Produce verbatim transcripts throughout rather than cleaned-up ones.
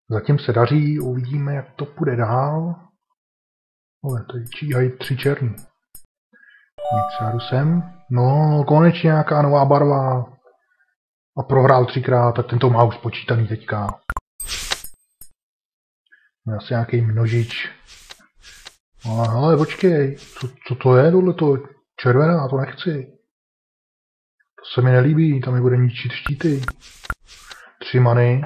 Zatím se daří, uvidíme, jak to půjde dál. Ale tady číhají tři černý. Nic, já jdu sem. No, konečně nějaká nová barva. A prohrál třikrát, tak ten to má už spočítaný teďka. No, asi nějaký množič. Ale hele, počkej, co, co to je tohleto? Červená, to nechci. To se mi nelíbí, tam mi bude ničit štíty. Tři many.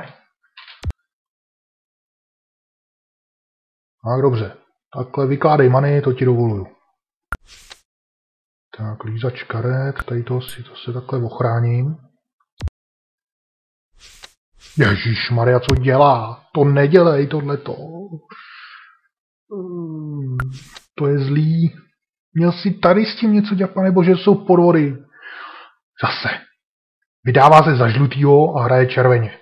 Tak dobře. Takhle vykládej many, to ti dovoluju. Tak, lízač karet, tady to si to se takhle ochráním. Ježišmarja, co dělá? To nedělej, tohleto. Hmm, to je zlý. Měl si tady s tím něco dělat, nebo že jsou podvody. Zase. Vydává se za žlutýho a hraje červeně.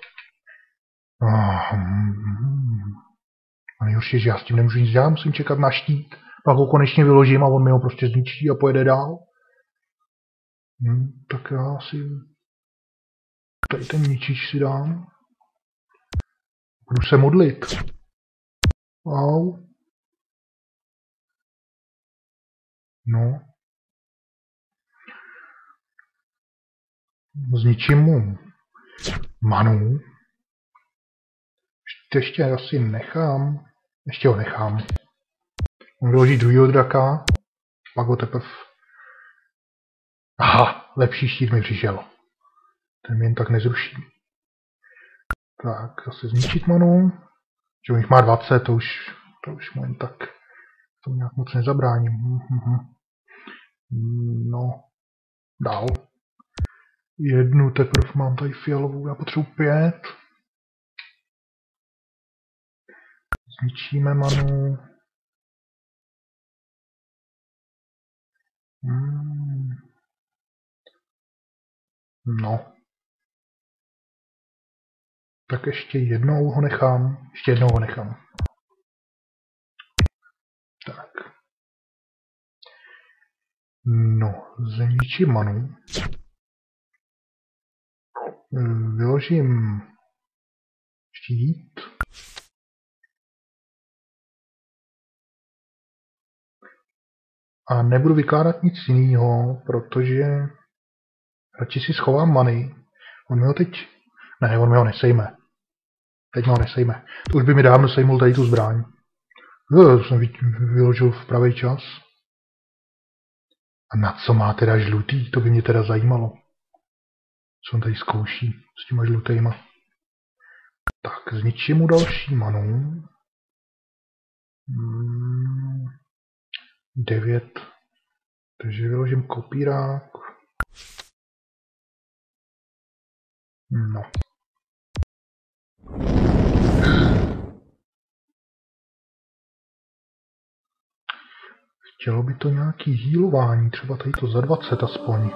A nejhorší, že já s tím nemůžu nic dělat, musím čekat na štít. Pak ho konečně vyložím a on mi ho prostě zničí a pojede dál. Hmm, tak já si tady ten ničič si dám. Budu se modlit. Au. No. Zničím mu manu. Ještě asi nechám. Ještě ho nechám. On vyloží druhýho draka. Pak ho teprve... Aha, lepší štít mi přišel. Ten mě jen tak nezruší. Tak, zase zničit manu. Že on jich má dvacet, to už, to už mu jen tak to nějak moc nezabráním. No, dál. Jednu teprve mám tady fialovou, já potřebuji pět. Zničíme manu. Hmm. No. Tak ještě jednou ho nechám. Ještě jednou ho nechám. Tak. No, zničím manu. Vyložím štít. A nebudu vykládat nic jiného, protože radši si schovám many. On mi ho teď... Ne, on mi ho nesejme. Teď mi ho nesejme. To už by mi dávno sejmul tady tu zbraň. Jo, to jsem vyložil v pravý čas. A na co má teda žlutý? To by mě teda zajímalo. Co on tady zkouší s těma žlutýma. Tak, zničím mu další manu. Hmm, devět. Takže vyložím kopírák. No. Chtělo by to nějaký healování, třeba tady to za dvacet aspoň.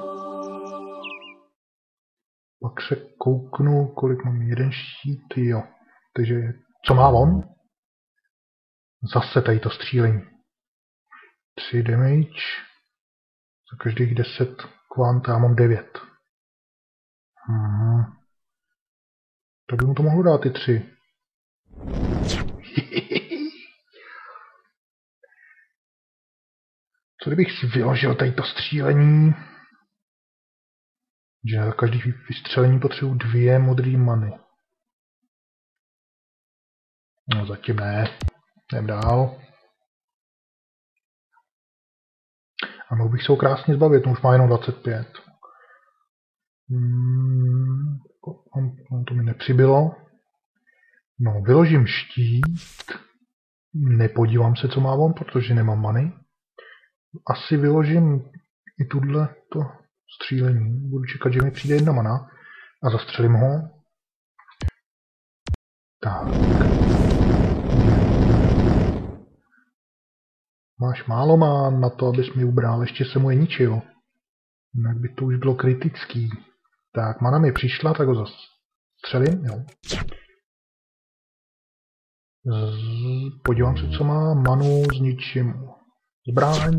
Pak se kouknu, kolik mám, jeden štít, jo. Takže, co má on? Zase tady to střílení. tři damage. Za každých deset kvant, já mám devět. Hmm. Tak by mu to mohlo dát ty tři. Co kdybych si vyložil tady to střílení? Že za každý vystřelení potřebuji dvě modré many. No zatím ne. Jdem dál. A mohl bych se ho krásně zbavit, no už má jenom dvacet pět. Hmm, on, to mi nepřibylo. No, vyložím štít. Nepodívám se, co má on, protože nemám many. Asi vyložím i tuhle to střílení. Budu čekat, že mi přijde jedna mana a zastřelím ho. Tak. Máš málo man na to, abys mi ubral, ještě se mu je ničil. Jinak by to už bylo kritický. Tak, mana mi přišla, tak ho zastřelím, jo. Z... Podívám se, co má manu, zničím zbraň.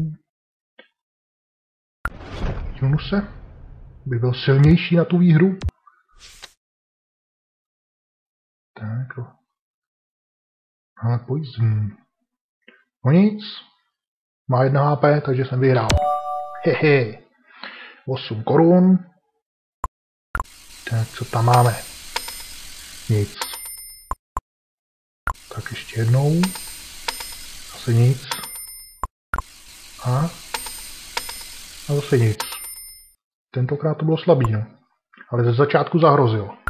Junuse by byl silnější na tu výhru. Tak, Ale poison. No nic. Má jedna há pé, takže jsem vyhrál. Hehe. osm korun. Tak co tam máme? Nic. Tak ještě jednou. Zase nic. A? A zase nic. Tentokrát to bylo slabý, no. Ale ze začátku zahrozilo.